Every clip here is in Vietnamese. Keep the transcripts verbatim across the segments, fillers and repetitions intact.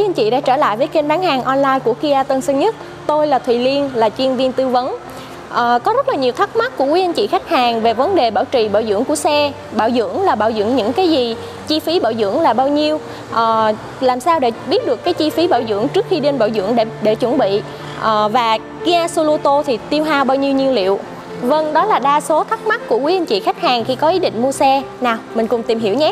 quý anh chị đã trở lại với kênh bán hàng online của Kia Tân Sơn Nhất. Tôi là Thùy Liên, là chuyên viên tư vấn. À, có rất là nhiều thắc mắc của quý anh chị khách hàng về vấn đề bảo trì bảo dưỡng của xe. Bảo dưỡng là bảo dưỡng những cái gì? Chi phí bảo dưỡng là bao nhiêu? À, làm sao để biết được cái chi phí bảo dưỡng trước khi đến bảo dưỡng để, để chuẩn bị? À, và Kia Soluto thì tiêu hao bao nhiêu nhiên liệu? Vâng, đó là đa số thắc mắc của quý anh chị khách hàng khi có ý định mua xe. Nào, mình cùng tìm hiểu nhé.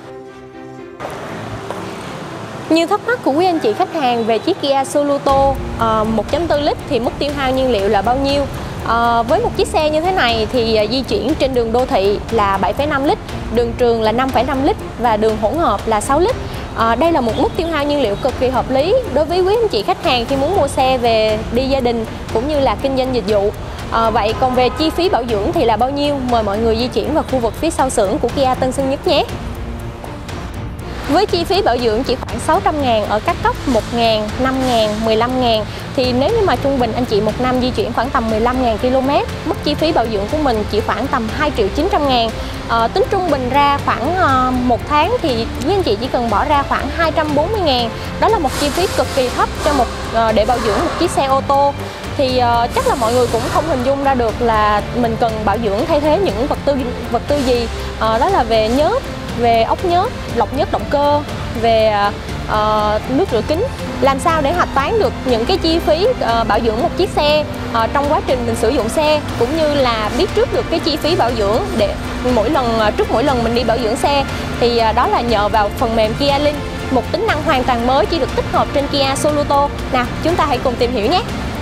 Như thắc mắc của quý anh chị khách hàng về chiếc Kia Soluto uh, một chấm bốn lít thì mức tiêu hao nhiên liệu là bao nhiêu? Uh, với một chiếc xe như thế này thì uh, di chuyển trên đường đô thị là bảy phẩy năm lít, đường trường là năm phẩy năm lít và đường hỗn hợp là sáu lít. Uh, đây là một mức tiêu hao nhiên liệu cực kỳ hợp lý đối với quý anh chị khách hàng khi muốn mua xe về đi gia đình cũng như là kinh doanh dịch vụ. À, vậy còn về chi phí bảo dưỡng thì là bao nhiêu? Mời mọi người di chuyển vào khu vực phía sau xưởng của Kia Tân Sơn Nhất nhé. Với chi phí bảo dưỡng chỉ khoảng sáu trăm ngàn ở các cấp một ngàn, năm ngàn, mười lăm ngàn thì nếu như mà trung bình anh chị một năm di chuyển khoảng tầm mười lăm nghìn ki lô mét, mức chi phí bảo dưỡng của mình chỉ khoảng tầm hai triệu chín trăm ngàn. À, tính trung bình ra khoảng uh, một tháng thì quý anh chị chỉ cần bỏ ra khoảng hai trăm bốn mươi ngàn. Đó là một chi phí cực kỳ thấp cho một uh, để bảo dưỡng một chiếc xe ô tô. Thì uh, chắc là mọi người cũng không hình dung ra được là mình cần bảo dưỡng thay thế những vật tư vật tư gì. Uh, đó là về nhớt, về ốc nhớt, lọc nhớt động cơ, về uh, nước rửa kính. Làm sao để hạch toán được những cái chi phí uh, bảo dưỡng một chiếc xe uh, trong quá trình mình sử dụng xe, cũng như là biết trước được cái chi phí bảo dưỡng để mỗi lần uh, trước mỗi lần mình đi bảo dưỡng xe thì uh, đó là nhờ vào phần mềm Kia Link, một tính năng hoàn toàn mới chỉ được tích hợp trên Kia Soluto. Nào, chúng ta hãy cùng tìm hiểu nhé.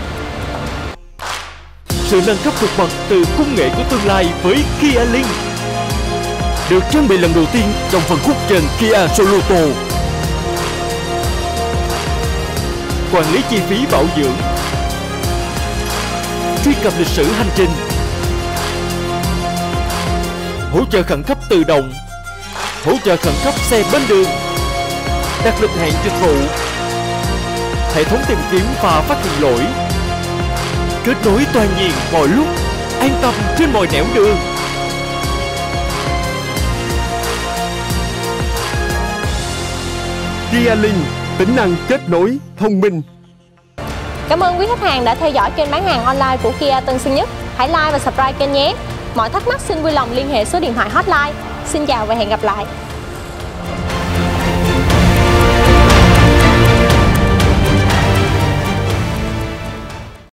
Sự nâng cấp vượt bậc từ công nghệ của tương lai với Kia Link được trang bị lần đầu tiên trong phân khúc trên Kia Soluto. Quản lý chi phí bảo dưỡng, truy cập lịch sử hành trình, hỗ trợ khẩn cấp tự động, hỗ trợ khẩn cấp xe bên đường, đặt lịch hẹn dịch vụ, hệ thống tìm kiếm và phát hiện lỗi, kết nối toàn diện mọi lúc, an tâm trên mọi nẻo đường. Kia Link, tính năng kết nối thông minh. Cảm ơn quý khách hàng đã theo dõi kênh bán hàng online của Kia Tân Sơn Nhất. Hãy like và subscribe kênh nhé. Mọi thắc mắc xin vui lòng liên hệ số điện thoại hotline. Xin chào và hẹn gặp lại.